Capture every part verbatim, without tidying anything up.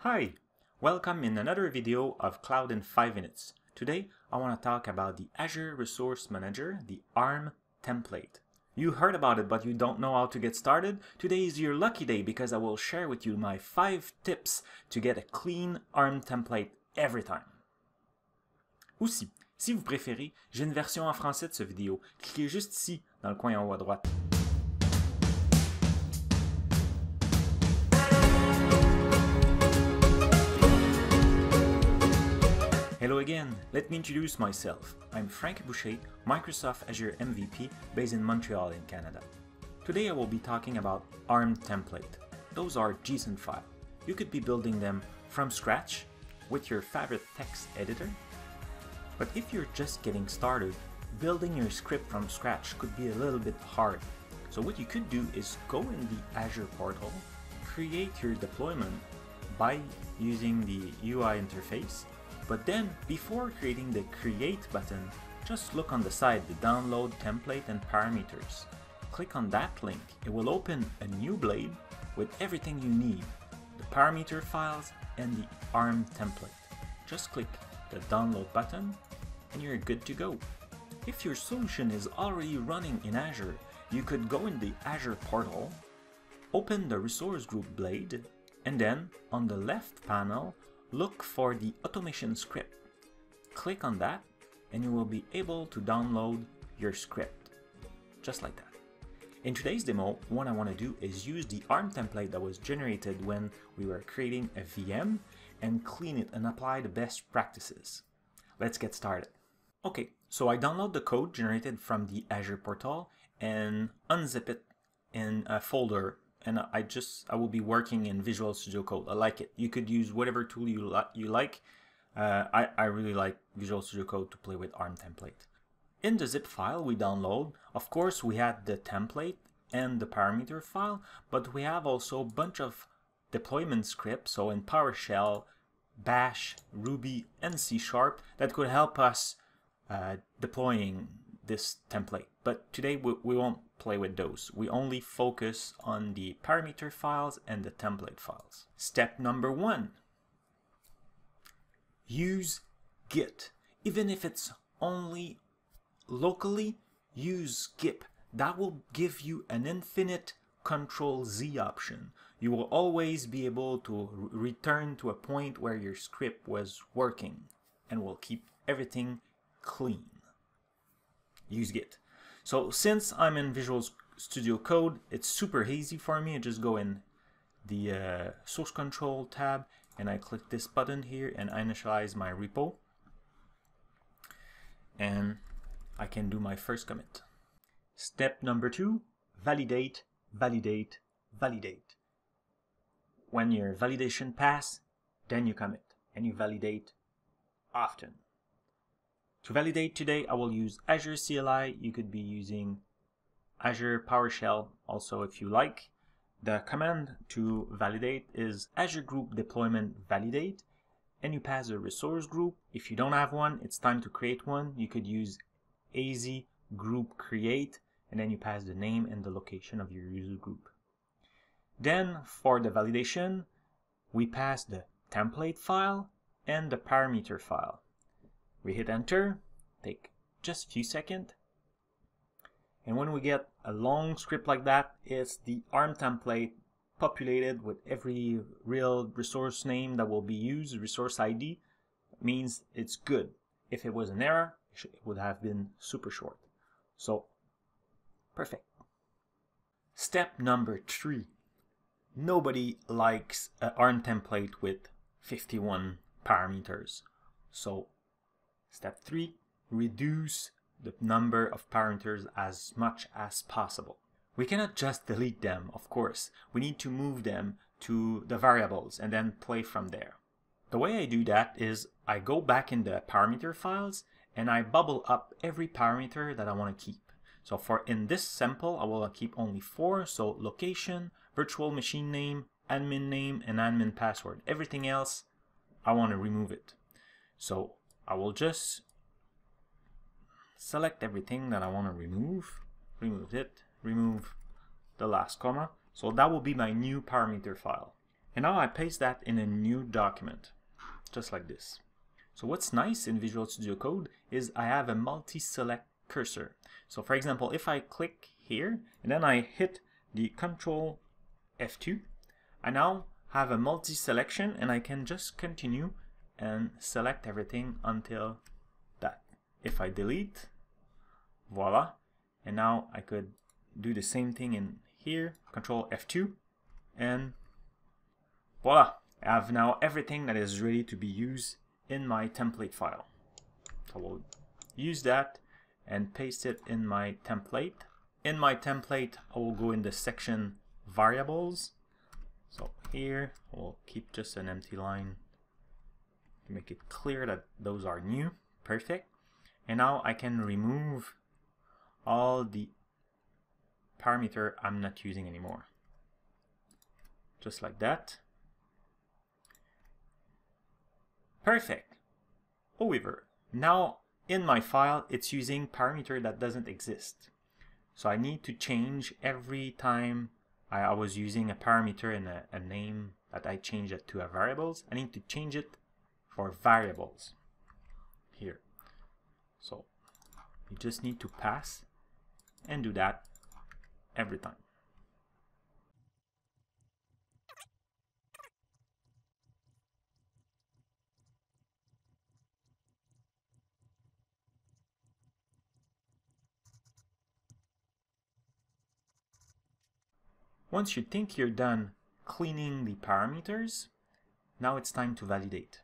Hi, welcome in another video of Cloud in five minutes. Today I want to talk about the Azure Resource Manager, the A R M template. You heard about it but you don't know how to get started? Today is your lucky day because I will share with you my five tips to get a clean A R M template every time. Aussi, si vous préférez, j'ai une version en français de cette vidéo. Cliquez juste ici dans le coin en haut à droite. Hello again, let me introduce myself. I'm Frank Boucher, Microsoft Azure M V P based in Montreal in Canada. Today I will be talking about A R M template. Those are JSON files. You could be building them from scratch with your favorite text editor. But if you're just getting started, building your script from scratch could be a little bit hard. So what you could do is go in the Azure portal, create your deployment by using the U I interface. But then, before creating the Create button, just look on the side, the Download Template and Parameters. Click on that link. It will open a new blade with everything you need, the parameter files and the A R M template. Just click the Download button and you're good to go. If your solution is already running in Azure, you could go in the Azure portal, open the Resource Group blade, and then on the left panel, look for the automation script. Click on that and you will be able to download your script, just like that. In today's demo, what I want to do is use the A R M template that was generated when we were creating a V M and clean it and apply the best practices. Let's get started. Okay, so I download the code generated from the Azure portal and unzip it in a folder. And I just, I will be working in Visual Studio Code. I like it. You could use whatever tool you, li you like. Uh, I, I really like Visual Studio Code to play with A R M template. In the zip file we download, of course we had the template and the parameter file, but we have also a bunch of deployment scripts, so in PowerShell, Bash, Ruby, and C Sharp that could help us uh, deploying this template. But today we, we won't play with those. We only focus on the parameter files and the template files. Step number one. Use Git. Even if it's only locally, use Git. That will give you an infinite Control Z option. You will always be able to return to a point where your script was working and will keep everything clean. Use Git. So since I'm in Visual Studio Code, it's super easy for me. I just go in the uh, Source Control tab and I click this button here and I initialize my repo. And I can do my first commit. Step number two, validate, validate, validate. When your validation pass, then you commit and you validate often. To validate today, I will use Azure C L I. You could be using Azure PowerShell also if you like. The command to validate is Azure Group Deployment Validate, and you pass a resource group. If you don't have one, it's time to create one. You could use A Z Group Create, and then you pass the name and the location of your user group. Then for the validation, we pass the template file and the parameter file. We hit enter, take just a few seconds, and when we get a long script like that, it's the A R M template populated with every real resource name that will be used. Resource I D means it's good. If it was an error, it would have been super short. So, perfect. Step number three. Nobody likes an A R M template with fifty-one parameters. So, step three, reduce the number of parameters as much as possible. We cannot just delete them, of course. We need to move them to the variables and then play from there. The way I do that is I go back in the parameter files and I bubble up every parameter that I want to keep. So for in this sample, I will keep only four. So location, virtual machine name, admin name, and admin password. Everything else, I want to remove it. So I will just select everything that I want to remove, remove it, remove the last comma. So that will be my new parameter file. And now I paste that in a new document, just like this. So what's nice in Visual Studio Code is I have a multi-select cursor. So for example, if I click here and then I hit the Control F two, I now have a multi-selection and I can just continue and select everything until that. If I delete, voila, and now I could do the same thing in here, Control F two, and voila, I have now everything that is ready to be used in my template file. So we'll use that and paste it in my template. In my template, I will go in the section variables. So here, we'll keep just an empty line to make it clear that those are new. Perfect. And now I can remove all the parameter I'm not using anymore. Just like that. Perfect. However, now in my file, it's using parameter that doesn't exist. So I need to change every time I, I was using a parameter and a, a name that I change it to a variables. I need to change it for variables here. So you just need to pass and do that every time. Once you think you're done cleaning the parameters, now it's time to validate.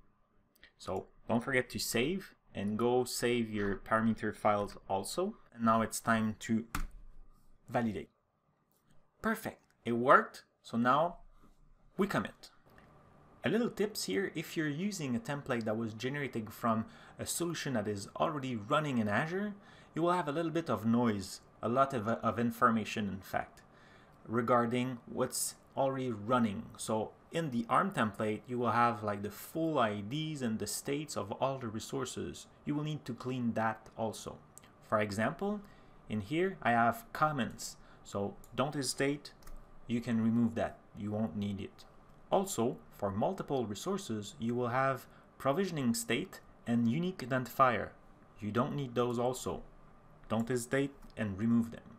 So don't forget to save and go save your parameter files also. And now it's time to validate. Perfect, it worked. So now we commit. A little tips here: if you're using a template that was generated from a solution that is already running in Azure, you will have a little bit of noise, a lot of, of information in fact, regarding what's already running. So in the ARM template, you will have like the full I Ds and the states of all the resources. You will need to clean that also. For example, in here I have comments, so don't hesitate, you can remove that, you won't need it. Also, for multiple resources, you will have provisioning state and unique identifier. You don't need those also. Don't hesitate and remove them.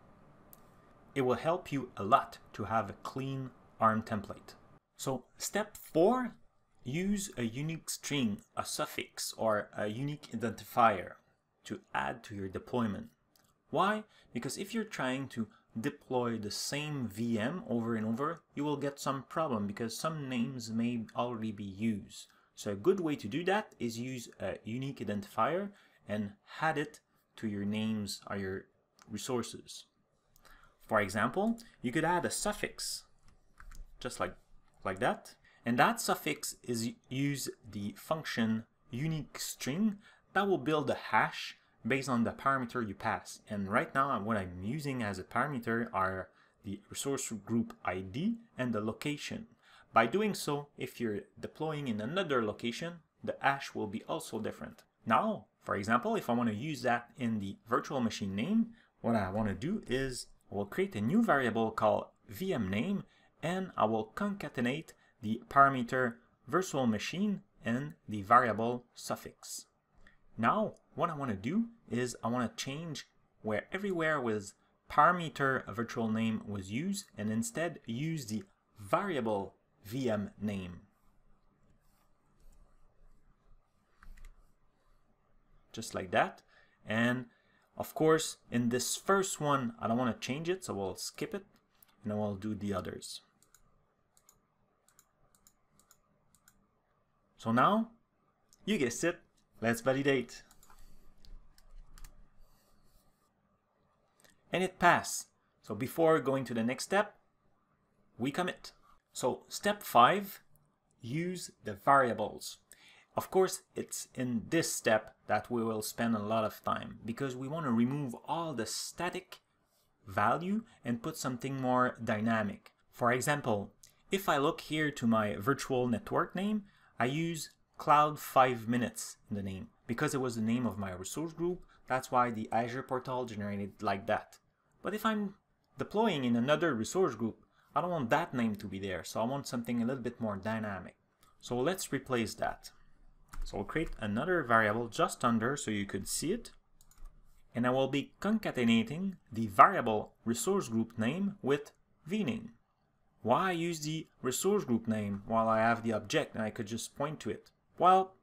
It will help you a lot to have a clean ARM template. So step four, use a unique string, a suffix, or a unique identifier to add to your deployment. Why? Because if you're trying to deploy the same V M over and over, you will get some problem because some names may already be used. So a good way to do that is use a unique identifier and add it to your names or your resources. For example, you could add a suffix, just like, like that. And that suffix is use the function unique string that will build a hash based on the parameter you pass. And right now, what I'm using as a parameter are the resource group I D and the location. By doing so, if you're deploying in another location, the hash will be also different. Now, for example, if I want to use that in the virtual machine name, what I want to do is I will create a new variable called V M name, and I will concatenate the parameter virtual machine and the variable suffix. Now, what I want to do is I want to change where everywhere was parameter virtual name was used and instead use the variable V M name. Just like that. And of course, in this first one, I don't want to change it, so we'll skip it and then we'll do the others. So now, you guessed it, let's validate. And it passed. So before going to the next step, we commit. So step five, use the variables. Of course, it's in this step that we will spend a lot of time because we want to remove all the static value and put something more dynamic. For example, if I look here to my virtual network name, I use cloud five minutes in the name because it was the name of my resource group. That's why the Azure portal generated like that. But if I'm deploying in another resource group, I don't want that name to be there, so I want something a little bit more dynamic. So let's replace that. So I'll create another variable just under so you could see it. And I will be concatenating the variable resource group name with vname. Why use the resource group name while I have the object and I could just point to it? Well,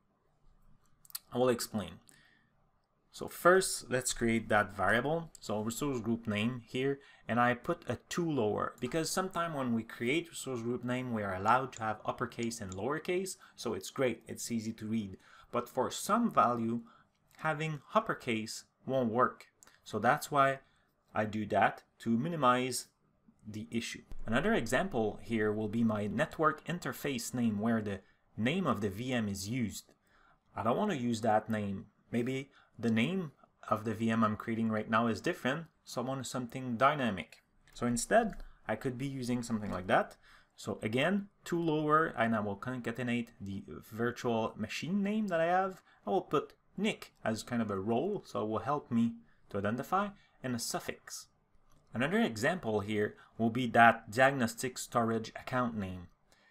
I will explain. So first, let's create that variable. So resource group name here, and I put a two lower because sometimes when we create resource group name, we are allowed to have uppercase and lowercase. So it's great, it's easy to read. But for some value, having uppercase won't work. So that's why I do that to minimize the issue. Another example here will be my network interface name where the name of the V M is used. I don't want to use that name. Maybe the name of the V M I'm creating right now is different, so I want something dynamic. So instead, I could be using something like that. So again, two lower, and I will concatenate the virtual machine name that I have. I will put Nick as kind of a role, so it will help me to identify, and a suffix. Another example here will be that diagnostic storage account name.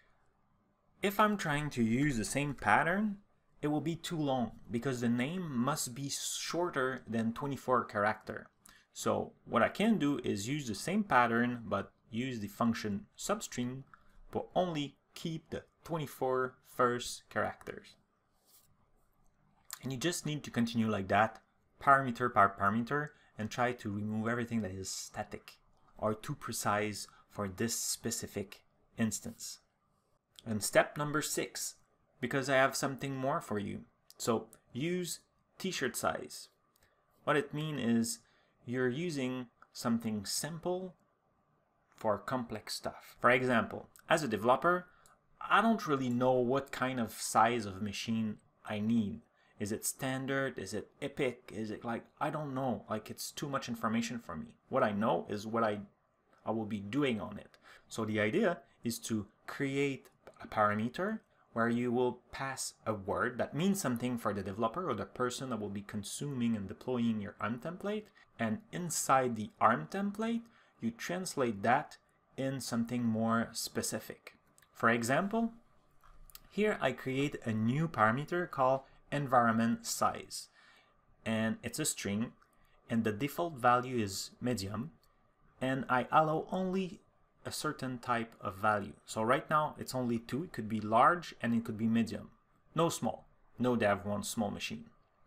If I'm trying to use the same pattern, it will be too long because the name must be shorter than twenty-four character. So what I can do is use the same pattern but use the function substring, but only keep the twenty-four first characters. And you just need to continue like that, parameter by parameter, and try to remove everything that is static or too precise for this specific instance. And step number six, because I have something more for you. So use t-shirt size. What it means is you're using something simple for complex stuff. For example, as a developer, I don't really know what kind of size of machine I need. Is it standard? Is it epic? Is it like, I don't know, like it's too much information for me. What I know is what I, I will be doing on it. So the idea is to create a parameter where you will pass a word that means something for the developer or the person that will be consuming and deploying your ARM template. And inside the ARM template, you translate that in something more specific. For example, here I create a new parameter called environment size. And it's a string, and the default value is medium. And I allow only a certain type of value. So right now it's only two. It could be large and it could be medium. No small. No dev wants small machine.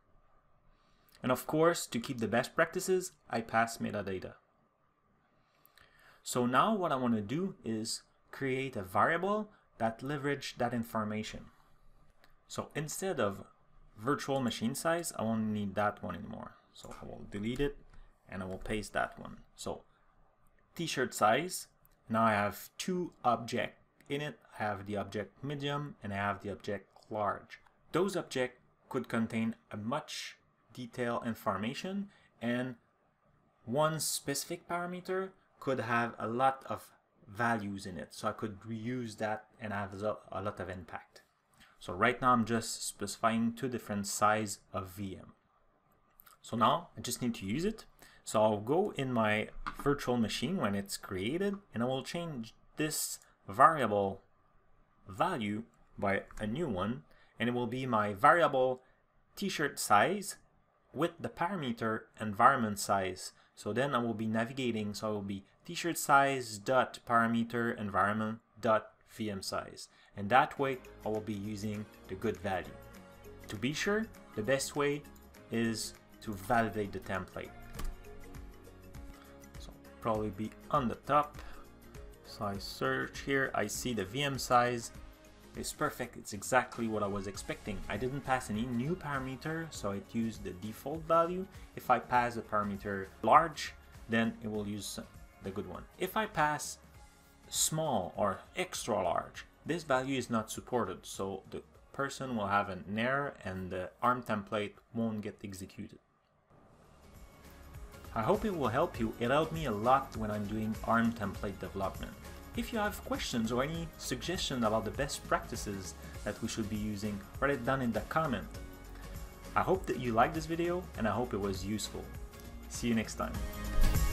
And of course, to keep the best practices, I pass metadata. So now what I want to do is create a variable that leverage that information. So instead of virtual machine size, I won't need that one anymore. So I will delete it and I will paste that one. So t-shirt size. Now I have two objects in it. I have the object medium and I have the object large. Those objects could contain a much detailed information, and one specific parameter could have a lot of values in it. So I could reuse that and have a lot of impact. So right now I'm just specifying two different size of V M. So now I just need to use it. So I'll go in my virtual machine when it's created, and I will change this variable value by a new one, and it will be my variable t-shirt size with the parameter environment size. So then I will be navigating, so it will be t-shirt size dot parameter environment dot V M size. And that way I will be using the good value. To be sure, the best way is to validate the template. Probably be on the top. So I search here, I see the V M size is perfect. It's exactly what I was expecting. I didn't pass any new parameter, so it used the default value. If I pass the parameter large, then it will use the good one. If I pass small or extra large, this value is not supported, so the person will have an error and the ARM template won't get executed. I hope it will help you. It helped me a lot when I'm doing ARM template development. If you have questions or any suggestions about the best practices that we should be using, write it down in the comment. I hope that you liked this video and I hope it was useful. See you next time.